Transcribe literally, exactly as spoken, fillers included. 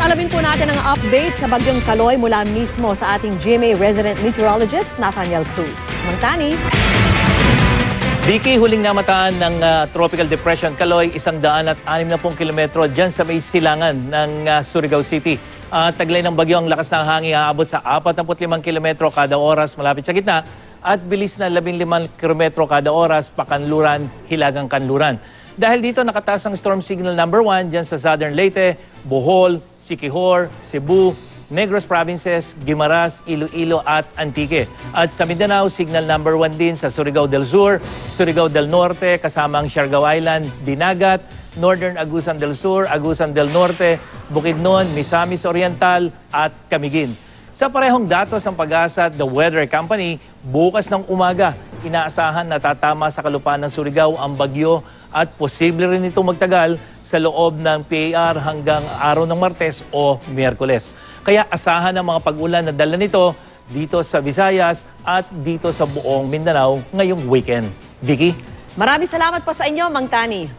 Alamin po natin ang update sa Bagyong Kaloy mula mismo sa ating G M A resident meteorologist, Nathaniel Cruz. Mang Tani. Vicky, huling namataan ng uh, Tropical Depression Kaloy, isang daan at anim na pong kilometro dyan sa may silangan ng uh, Surigao City. Uh, taglay ng bagyo ang lakas ng hangin aabot sa apat na limang kilometro kada oras malapit sa gitna at bilis na labing limang kilometro kada oras pakanluran, hilagang kanluran. Dahil dito nakataas ang storm signal number one dyan sa Southern Leyte, Bohol, Siquijor, Cebu, Negros Provinces, Guimaras, Iloilo at Antique. At sa Mindanao, signal number one din sa Surigao del Sur, Surigao del Norte, kasama ang Siargao Island, Dinagat, Northern Agusan del Sur, Agusan del Norte, Bukidnon, Misamis Oriental at Camiguin. Sa parehong datos ng Pag-asa at The Weather Company, bukas ng umaga, inaasahan na tatama sa kalupaan ng Surigao ang bagyo at posible rin ito magtagal sa loob ng P A R hanggang araw ng Martes o Miyerkules. Kaya asahan ang mga pag-ulan na dala nito dito sa Visayas at dito sa buong Mindanao ngayong weekend. Vicky? Maraming salamat po sa inyo, Mang Tani.